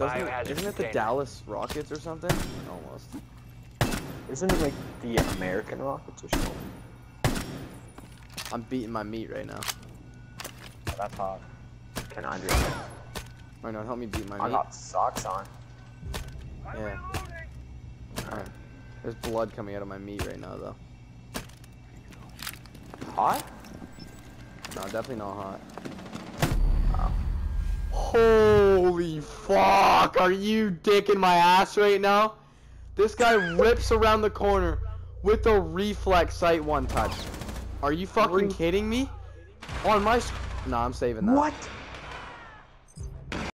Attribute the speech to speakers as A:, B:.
A: Isn't it the Dallas Rockets or something? Almost.
B: Isn't it like the American Rockets or something?
A: I'm beating my meat right now.
B: Oh, that's hot. Can I do it?
A: Right now, help me beat my meat.
B: I got socks on.
A: Yeah. Alright. There's blood coming out of my meat right now, though.
B: Hot?
A: No, definitely not hot.
B: Oh.
A: Holy fuck! Are you dicking my ass right now? This guy rips around the corner with a reflex sight one touch. Are you fucking kidding me? On my... Nah, I'm saving that.
B: What?